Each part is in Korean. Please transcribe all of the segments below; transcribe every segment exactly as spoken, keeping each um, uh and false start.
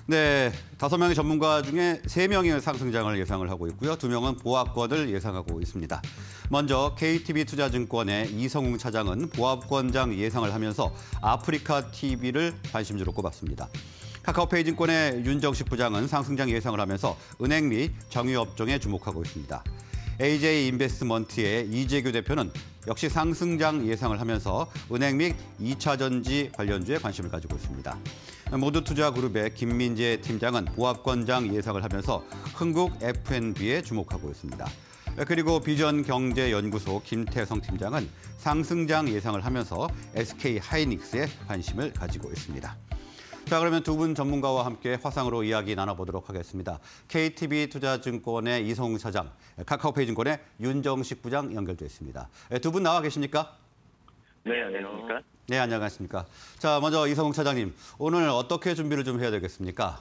네, 다섯 명의 전문가 중에 세 명이 상승장을 예상을 하고 있고요. 두 명은 보합권을 예상하고 있습니다. 먼저 케이티비투자증권의 이성웅 차장은 보합권장 예상을 하면서 아프리카 티비를 관심주로 꼽았습니다. 카카오페이증권의 윤정식 부장은 상승장 예상을 하면서 은행 및 정유업종에 주목하고 있습니다. 에이제이인베스트먼트의 이재규 대표는 역시 상승장 예상을 하면서 은행 및 이 차 전지 관련주에 관심을 가지고 있습니다. 모두투자그룹의 김민재 팀장은 보합권장 예상을 하면서 흥국 에프앤비에 주목하고 있습니다. 그리고 비전경제연구소 김태성 팀장은 상승장 예상을 하면서 에스케이하이닉스에 관심을 가지고 있습니다. 자, 그러면 두 분 전문가와 함께 화상으로 이야기 나눠보도록 하겠습니다. 케이티비투자증권의 이성웅 차장, 카카오페이증권의 윤정식 부장 연결돼 있습니다. 두 분 나와 계십니까? 네, 안녕하십니까? 네, 안녕하십니까? 자, 먼저 이성웅 차장님, 오늘 어떻게 준비를 좀 해야 되겠습니까?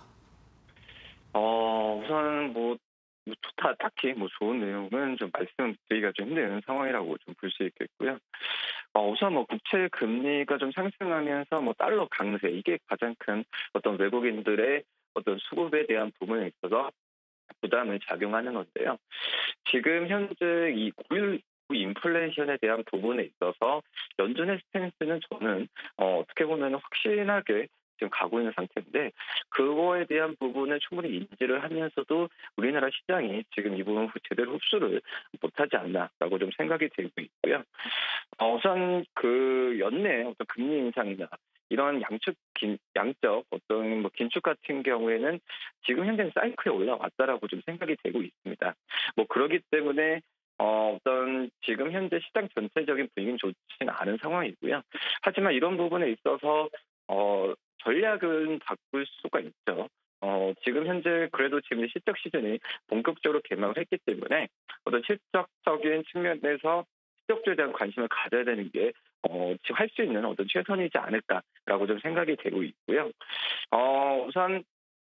어, 우선 뭐, 뭐 좋다, 딱히 뭐 좋은 내용은 좀 말씀드리기가 좀 힘든 상황이라고 좀 볼 수 있겠고요. 어, 우선 뭐 국채 금리가 좀 상승하면서 뭐 달러 강세, 이게 가장 큰 어떤 외국인들의 어떤 수급에 대한 부분에 있어서 부담을 작용하는 건데요. 지금 현재 이 고일 인플레이션에 대한 부분에 있어서 연준의 스탠스는 저는 어, 어떻게 보면 확신하게 지금 가고 있는 상태인데, 그거에 대한 부분을 충분히 인지를 하면서도 우리나라 시장이 지금 이 부분 제대로 흡수를 못하지 않나라고 좀 생각이 들고 있고요. 어, 우선 그 연내 어떤 금리 인상이나 이런 양측 긴, 양적 어떤 뭐 긴축 같은 경우에는 지금 현재 사이클에 올라왔다라고 좀 생각이 되고 있습니다. 뭐 그렇기 때문에 어, 어떤 지금 현재 시장 전체적인 분위기는 좋지는 않은 상황이고요. 하지만 이런 부분에 있어서 어, 전략은 바꿀 수가 있죠. 어, 지금 현재 그래도 지금 실적 시즌이 본격적으로 개막을 했기 때문에 어떤 실적적인 측면에서 실적주에 대한 관심을 가져야 되는 게 어, 지금 할 수 있는 어떤 최선이지 않을까라고 좀 생각이 되고 있고요. 어, 우선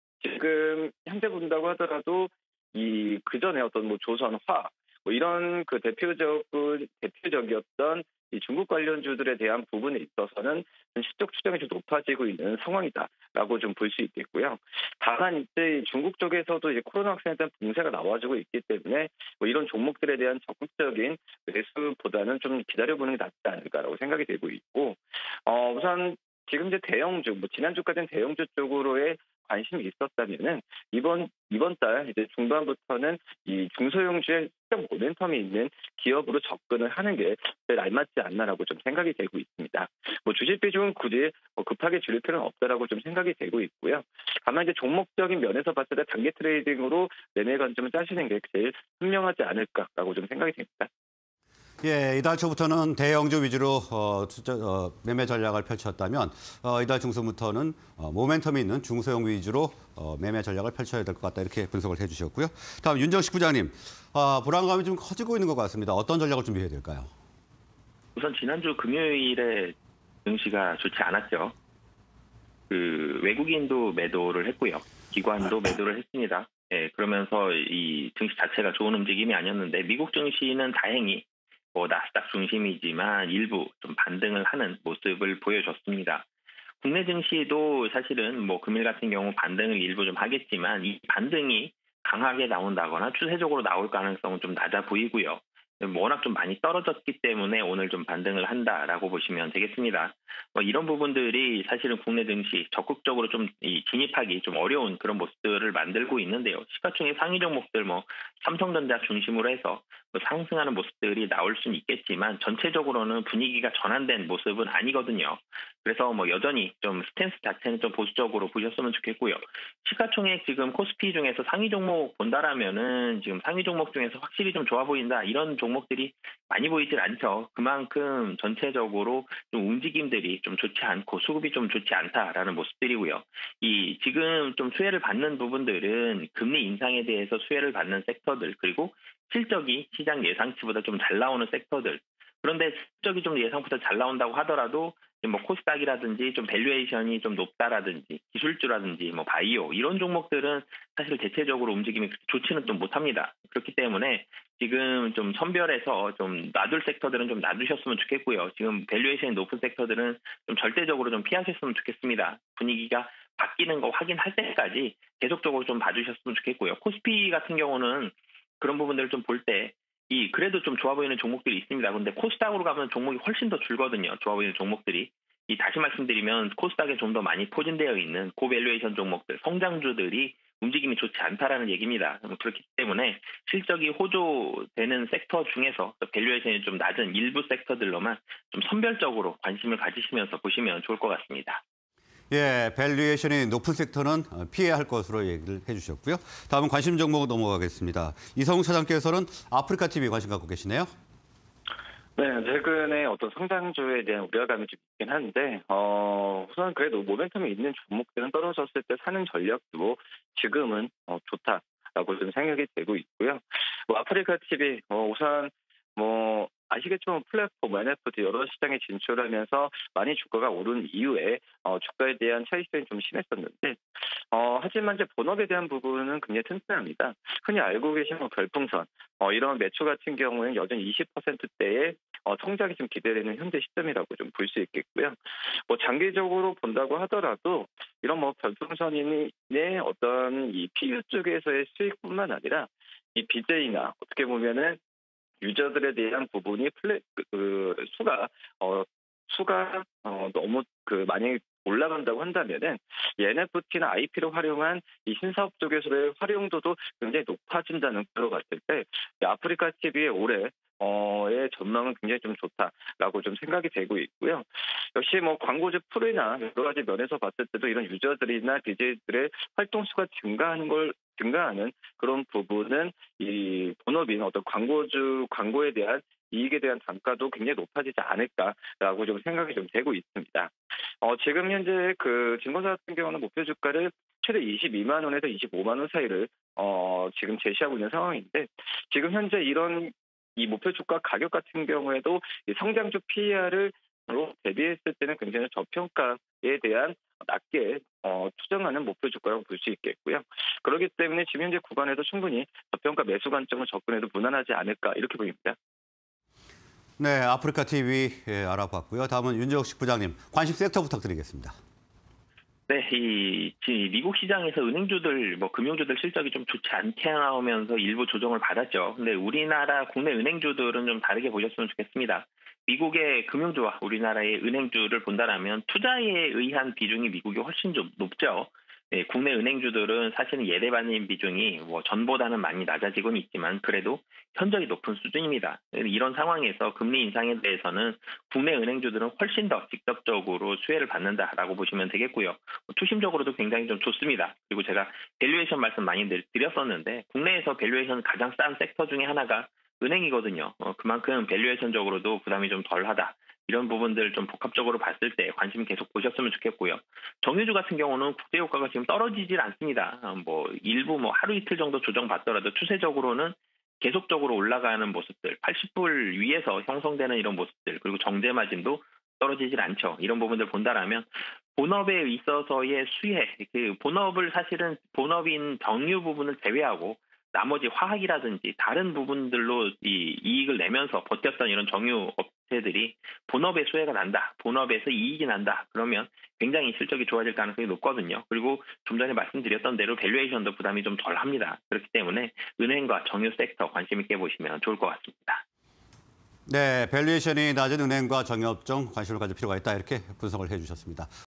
지금 현재 본다고 하더라도 이 그전에 어떤 뭐 조선화 뭐 이런 그 대표적인 대표적이었던 이 중국 관련주들에 대한 부분에 있어서는 실적 추정이 좀 높아지고 있는 상황이다라고 좀 볼 수 있겠고요. 다만 이제 중국 쪽에서도 이제 코로나 확산에 대한 붕세가 나와주고 있기 때문에 뭐 이런 종목들에 대한 적극적인 매수보다는 좀 기다려보는 게 낫지 않을까라고 생각이 되고 있고, 어, 우선 지금 이제 대형주, 뭐 지난주까지는 대형주 쪽으로의 관심이 있었다면은 이번 이번 달 이제 중반부터는 이 중소형주의 시장 모멘텀이 있는 기업으로 접근을 하는 게 제일 알맞지 않나라고 좀 생각이 되고 있습니다. 뭐 주식 비중은 굳이 뭐 급하게 줄일 필요는 없다라고 좀 생각이 되고 있고요. 다만 이제 종목적인 면에서 봤을 때 단기 트레이딩으로 매매 관점을 짜시는 게 제일 현명하지 않을까라고 좀 생각이 됩니다. 예, 이달 초부터는 대형주 위주로 어, 투자, 어, 매매 전략을 펼쳤다면 어, 이달 중순부터는 어, 모멘텀이 있는 중소형 위주로 어, 매매 전략을 펼쳐야 될 것 같다, 이렇게 분석을 해주셨고요. 다음 윤정식 부장님, 어, 불안감이 좀 커지고 있는 것 같습니다. 어떤 전략을 준비해야 될까요? 우선 지난주 금요일에 증시가 좋지 않았죠. 그 외국인도 매도를 했고요. 기관도 매도를 했습니다. 예, 그러면서 이 증시 자체가 좋은 움직임이 아니었는데, 미국 증시는 다행히 뭐 나스닥 중심이지만 일부 좀 반등을 하는 모습을 보여줬습니다. 국내 증시도 사실은 뭐 금일 같은 경우 반등을 일부 좀 하겠지만, 이 반등이 강하게 나온다거나 추세적으로 나올 가능성은 좀 낮아 보이고요. 워낙 좀 많이 떨어졌기 때문에 오늘 좀 반등을 한다라고 보시면 되겠습니다. 뭐 이런 부분들이 사실은 국내 증시 적극적으로 좀 이 진입하기 좀 어려운 그런 모습들을 만들고 있는데요. 시가총액 상위 종목들 뭐 삼성전자 중심으로 해서 뭐 상승하는 모습들이 나올 수는 있겠지만, 전체적으로는 분위기가 전환된 모습은 아니거든요. 그래서 뭐 여전히 좀 스탠스 자체는 좀 보수적으로 보셨으면 좋겠고요. 시가총액 지금 코스피 중에서 상위 종목 본다라면은 지금 상위 종목 중에서 확실히 좀 좋아 보인다, 이런 종목들이 많이 보이질 않죠. 그만큼 전체적으로 좀 움직임들이 좀 좋지 않고 수급이 좀 좋지 않다라는 모습들이고요. 이 지금 좀 수혜를 받는 부분들은 금리 인상에 대해서 수혜를 받는 섹터들, 그리고 실적이 시장 예상치보다 좀 잘 나오는 섹터들. 그런데 실적이 좀 예상보다 잘 나온다고 하더라도 뭐 코스닥이라든지 좀 밸류에이션이 좀 높다라든지 기술주라든지 뭐 바이오, 이런 종목들은 사실 대체적으로 움직임이 그렇게 좋지는 좀 못합니다. 그렇기 때문에 지금 좀 선별해서 좀 놔둘 섹터들은 좀 놔두셨으면 좋겠고요. 지금 밸류에이션이 높은 섹터들은 좀 절대적으로 좀 피하셨으면 좋겠습니다. 분위기가 바뀌는 거 확인할 때까지 계속적으로 좀 봐주셨으면 좋겠고요. 코스피 같은 경우는 그런 부분들을 좀 볼 때 이 그래도 좀 좋아 보이는 종목들이 있습니다. 근데 코스닥으로 가면 종목이 훨씬 더 줄거든요. 좋아 보이는 종목들이. 이 다시 말씀드리면 코스닥에 좀 더 많이 포진되어 있는 고밸류에이션 종목들, 성장주들이 움직임이 좋지 않다라는 얘기입니다. 그렇기 때문에 실적이 호조되는 섹터 중에서 밸류에이션이 좀 낮은 일부 섹터들로만 좀 선별적으로 관심을 가지시면서 보시면 좋을 것 같습니다. 예, 밸류에이션이 높은 섹터는 피해야 할 것으로 얘기를 해주셨고요. 다음은 관심 종목 넘어가겠습니다. 이성웅 차장께서는 아프리카티비 관심 갖고 계시네요. 네, 최근에 어떤 성장주에 대한 우려감이 좀 있긴 한데, 어, 우선 그래도 모멘텀이 있는 종목들은 떨어졌을 때 사는 전략도 지금은 어, 좋다라고 좀 생각이 되고 있고요. 뭐 아프리카티비, 어, 우선 뭐 아시겠지만 플랫폼, 엔에프티 여러 시장에 진출하면서 많이 주가가 오른 이후에 어, 주가에 대한 차익성이 좀 심했었는데, 어, 하지만 이제 본업에 대한 부분은 굉장히 튼튼합니다. 흔히 알고 계신 뭐 별풍선, 어, 이런 매출 같은 경우에는 여전히 이십 퍼센트대의 어, 성장이 좀 기대되는 현재 시점이라고 좀 볼 수 있겠고요. 뭐 장기적으로 본다고 하더라도 이런 뭐 별풍선의 어떤 이 피유 쪽에서의 수익뿐만 아니라 이 비제이나 어떻게 보면은 유저들에 대한 부분이 플레 그 수가 어 수가 어 너무 그 많이 올라간다고 한다면은 엔에프티나 아이피를 활용한 이 신사업 쪽에서의 활용도도 굉장히 높아진다는 걸 봤을 때 아프리카 티비의 올해 어의 전망은 굉장히 좀 좋다라고 좀 생각이 되고 있고요. 역시 뭐 광고주 풀이나 여러 가지 면에서 봤을 때도 이런 유저들이나 디제이들의 활동 수가 증가하는 걸 증가하는 그런 부분은 이 본업인 어떤 광고주 광고에 대한 이익에 대한 단가도 굉장히 높아지지 않을까라고 좀 생각이 좀 되고 있습니다. 어, 지금 현재 그 증권사 같은 경우는 목표 주가를 최대 이십이만 원에서 이십오만 원 사이를 어, 지금 제시하고 있는 상황인데 지금 현재 이런 이 목표 주가 가격 같은 경우에도 이 성장주 피이알을 대비했을 때는 굉장히 저평가에 대한 낮게 어, 추정하는 목표 주가라고 볼 수 있겠고요. 그렇기 때문에 지금 현재 구간에도 충분히 저평가 매수 관점을 접근해도 무난하지 않을까 이렇게 보입니다. 네, 아프리카티비 예, 알아봤고요. 다음은 윤정식 부장님, 관심 섹터 부탁드리겠습니다. 네, 이, 이 미국 시장에서 은행주들, 뭐 금융주들 실적이 좀 좋지 않게 나오면서 일부 조정을 받았죠. 근데 우리나라 국내 은행주들은 좀 다르게 보셨으면 좋겠습니다. 미국의 금융주와 우리나라의 은행주를 본다라면 투자에 의한 비중이 미국이 훨씬 좀 높죠. 네, 국내 은행주들은 사실은 예대반임 비중이 뭐 전보다는 많이 낮아지고는 있지만 그래도 현저히 높은 수준입니다. 이런 상황에서 금리 인상에 대해서는 국내 은행주들은 훨씬 더 직접적으로 수혜를 받는다라고 보시면 되겠고요. 투심적으로도 굉장히 좀 좋습니다. 그리고 제가 밸류에이션 말씀 많이 드렸었는데 국내에서 밸류에이션 가장 싼 섹터 중에 하나가 은행이거든요. 어, 그만큼 밸류에이션적으로도 부담이 좀 덜하다. 이런 부분들 좀 복합적으로 봤을 때 관심 계속 보셨으면 좋겠고요. 정유주 같은 경우는 국제유가가 지금 떨어지질 않습니다. 어, 뭐 일부 뭐 하루 이틀 정도 조정받더라도 추세적으로는 계속적으로 올라가는 모습들, 팔십 불 위에서 형성되는 이런 모습들, 그리고 정제 마진도 떨어지질 않죠. 이런 부분들 본다라면 본업에 있어서의 수혜, 그 본업을 사실은 본업인 정유 부분을 제외하고 나머지 화학이라든지 다른 부분들로 이 이익을 내면서 버텼던 이런 정유 업체들이 본업의 수혜가 난다, 본업에서 이익이 난다. 그러면 굉장히 실적이 좋아질 가능성이 높거든요. 그리고 좀 전에 말씀드렸던 대로 밸류에이션도 부담이 좀 덜합니다. 그렇기 때문에 은행과 정유 섹터 관심 있게 보시면 좋을 것 같습니다. 네, 밸류에이션이 낮은 은행과 정유업종 관심을 가질 필요가 있다 이렇게 분석을 해주셨습니다.